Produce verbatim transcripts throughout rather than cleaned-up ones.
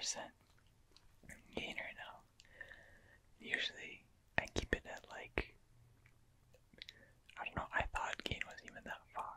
percent gain right now. Usually I keep it at like, I don't know, I thought gain was even that far.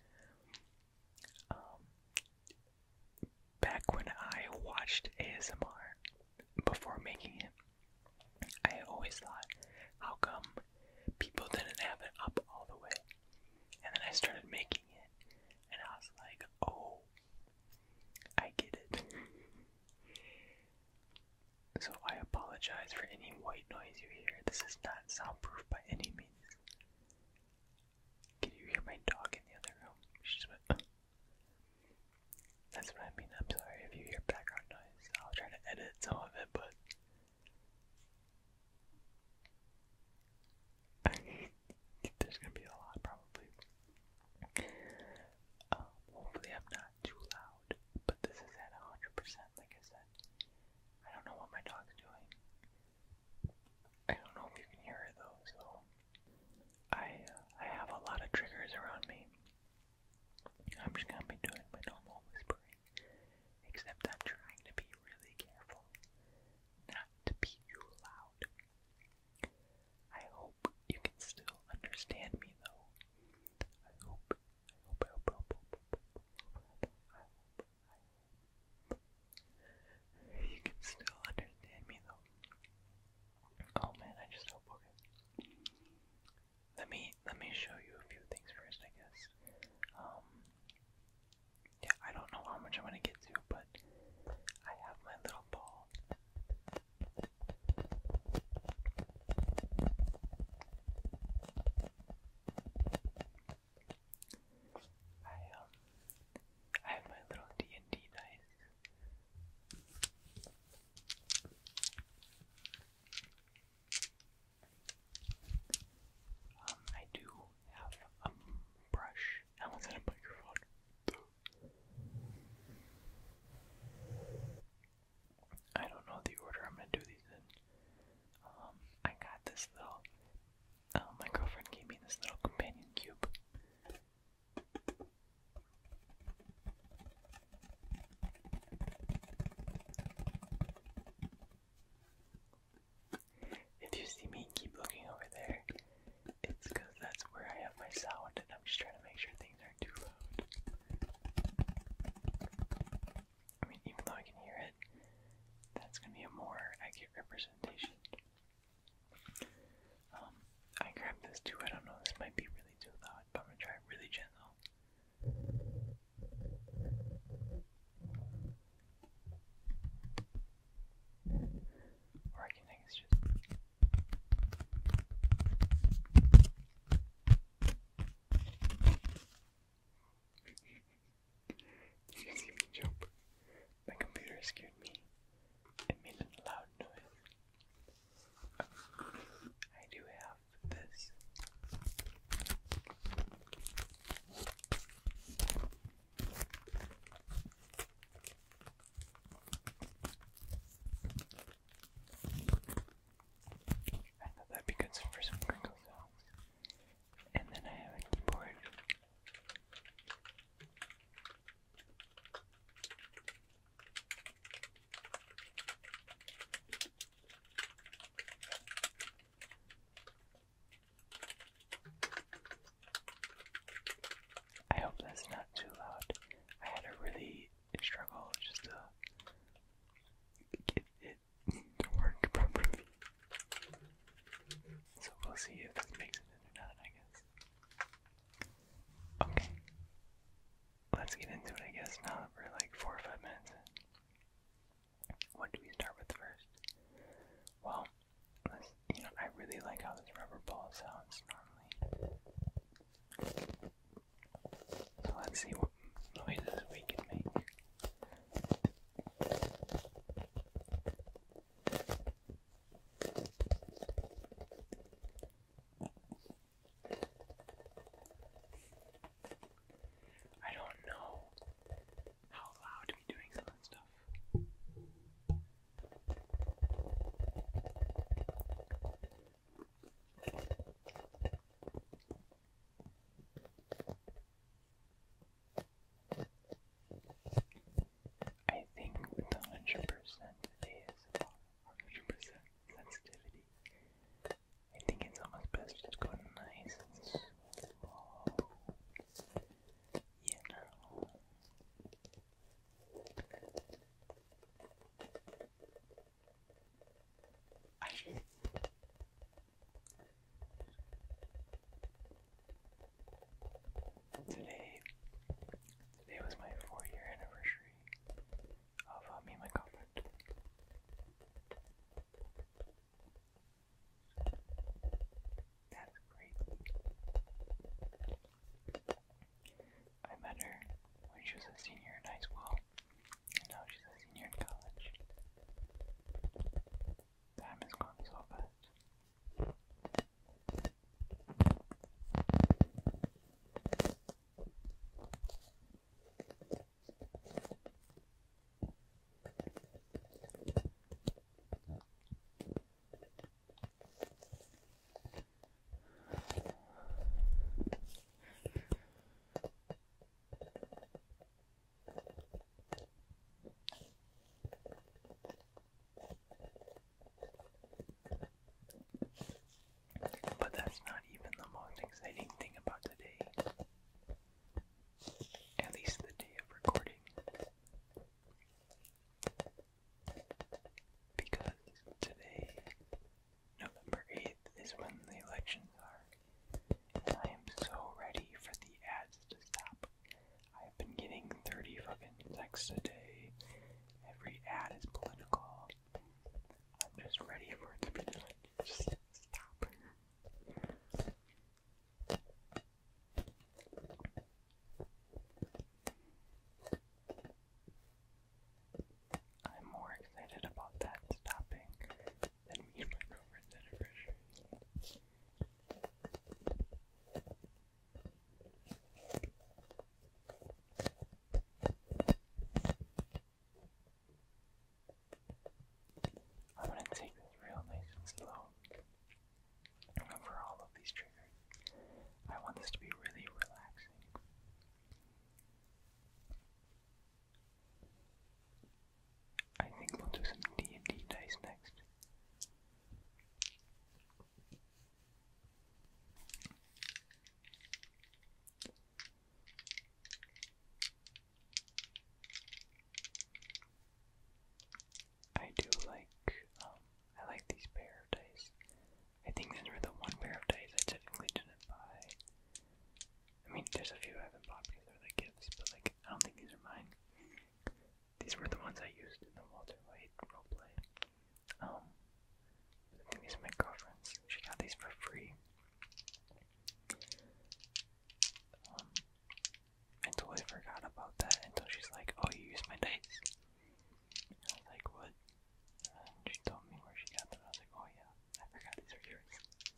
Um, back when I watched A S M R before making it, I always thought, how come people didn't have it up all the way? And then I started making it, and I was like, oh, I get it. So I apologize for any white noise you hear. This is not soundproof by any means. Can you hear my dog in the other room? She just went, uh. That's what I mean. I'm sorry if you hear background noise. I'll try to edit some of it, but there's gonna be a lot probably. Um, hopefully I'm not too loud, but this is at one hundred percent like I said. I don't know what my dog's doing. I don't know if you can hear her though, so I uh, I have a lot of triggers around me. I'm just gonna be doing my normal whispering, except I'm trying to be really careful not to be too loud. I hope you can still understand me though. I hope, I hope, I hope, I hope, I hope, I hope, I hope, I hope you can still understand me though. Oh man, I just hope. Okay. Let me let me show you a few things first, I guess. Um, yeah, I don't know how much I'm gonna get to, but I have my little ball. I um, I have my little D and D dice. Um, I do have a brush. That one's in a microphone. I don't know the order I'm gonna do these in. Um, I got this little. Uh, my girlfriend gave me this little companion cube. If you see me keep looking over there, it's because that's where I have my sound, and I'm just trying to make sure things aren't too loud. I mean, even though I can hear it, that's going to be a more accurate representation. Um, I grabbed this too. I don't know, this might be really too loud, but I'm going to try it really gentle. Or I can, I guess, just. You see me jump. My computer scared me. It made a loud noise. I do have this. I thought that'd be good for some Crinkle songs. And then I have a keyboard. I hope that's not too loud. I had to really struggle just to get it to work properly. So we'll see if this makes it in or not, I guess. Okay. Let's get into it, I guess, now that we're like four or five minutes in. What do we start with first? Well, let's, you know, I really like how this rubber ball sounds normally. So let's see what noises we can make. I don't know how loud to be doing some of that stuff. want this to be really relaxing. I think we'll do some D and D dice next. I do like, um, I like these pair of dice. I think these were the one pair of dice I technically didn't buy. I mean, there's a few I haven't bought because they're like gifts, but like, I don't think these are mine. These were the ones I used in the Walter White roleplay. Um, I think these are my girlfriend's. She got these for free. Um, I totally forgot about that until she's like, oh, you used my dice? And I was like, what? And she told me where she got them. I was like, oh yeah, I forgot these are yours.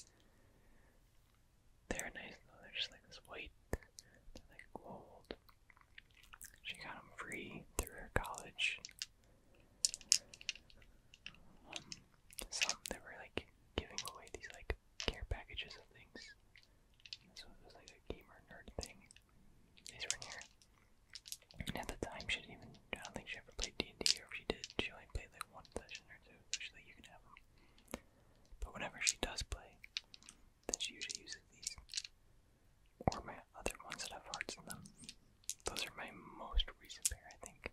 They're nice though, they're just like this white, they're like gold. She got them free through her college. Um, some, they were like giving away these like care packages of things. So it was like a gamer nerd thing. These were in here. And at the time, she didn't even, I don't think she ever played D and D, or if she did, she only played like one session or two, so she's like, you can have them. But whenever she does play, then she usually uses these. Or my other ones that have hearts in them. Those are my most recent pair, I think.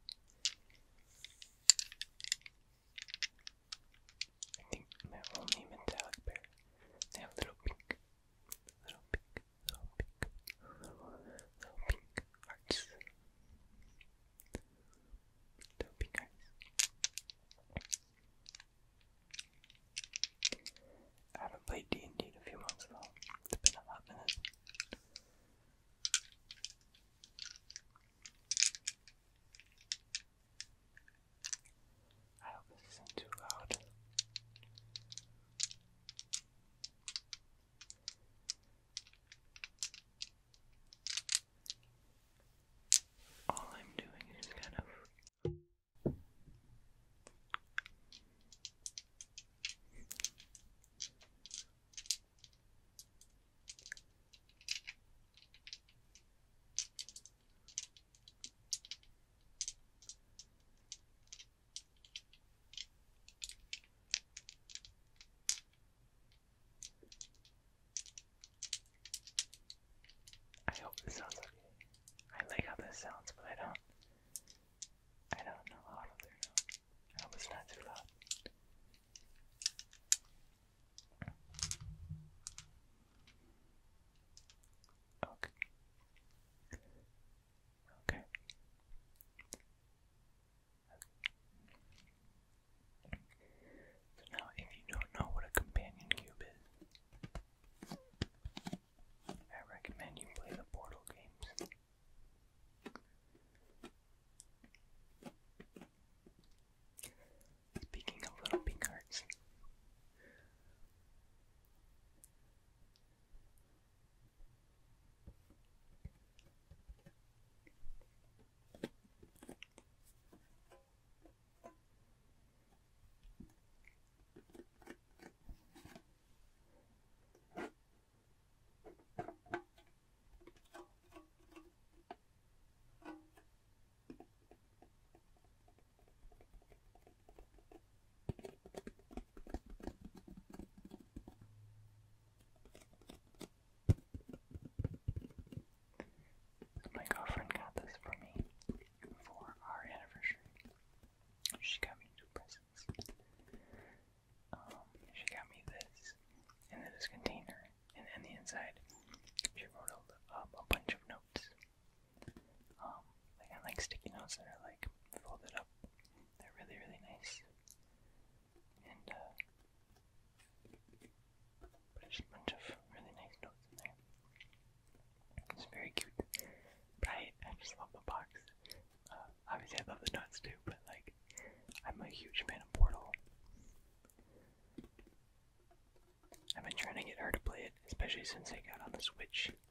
I think my only metallic pair. They have little pink, little pink, little pink, little, little pink hearts. Little pink hearts. I haven't played D and D in a few months though. It's been a hot minute. I hope this isn't too loud. All I'm doing is kind of I hope this sounds okay. I like how this sounds, but I don't I don't know how to there now. I hope it's not too loud. Okay. Okay. So now if you don't know what a companion cube is, I recommend you play the Portal games. Speaking of little pink hearts, my girlfriend got this for me for our anniversary. She got me two presents. Um, she got me this, and then this container, and then the inside, she wrote up um, a bunch of notes. Um, like I like sticky notes that are like folded up. They're really, really nice. And uh, but just a bunch of really nice notes in there. It's very cute. But I, I just love the box. Uh, obviously I love the nuts too, but like, I'm a huge fan of Portal. I've been trying to get her to play it, especially since I got on the Switch.